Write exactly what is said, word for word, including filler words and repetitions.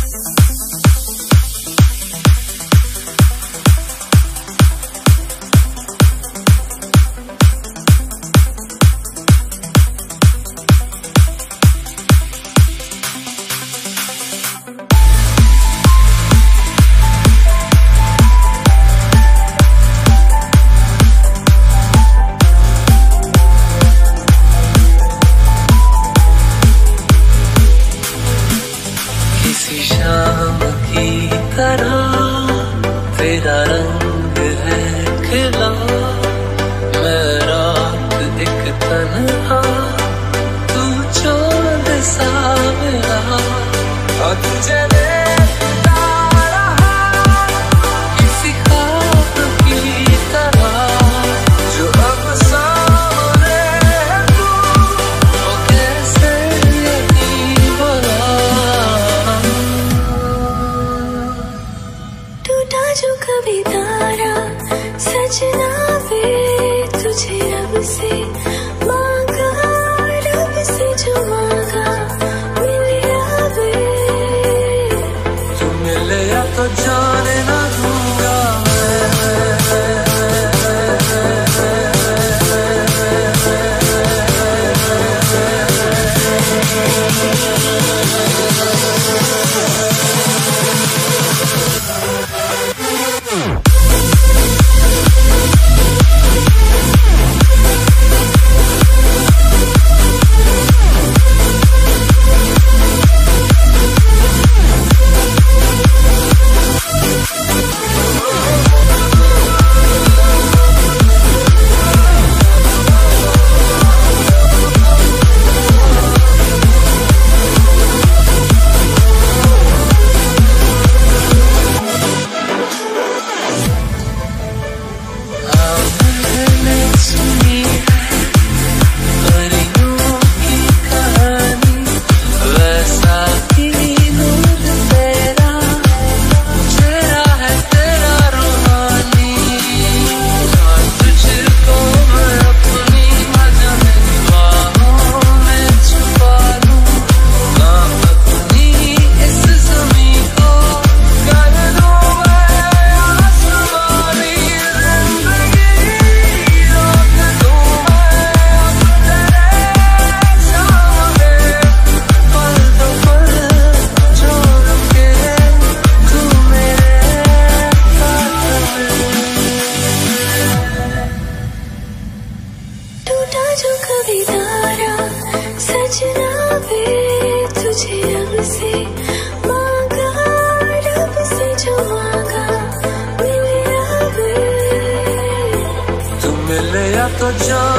शाम की तरह तेरा रंग है खिला, मैं रात एक तन्हा, तू चांद सा मिला। और तुझे देखता रहा किसी ख्वाब की तरह, जो अब सामने है तू, वो कैसे यकीन बना। टूटा जो कभी तारा सजना वे, तुझे रब से मांगा, रब से जो मांगा मिले वे। तू मिले या तो जाने ना दूंगा जो कभी तारा सजना वे, तुझे रब से मांगा, रब से जो मांगा मिले वे। तू मिले या तो जान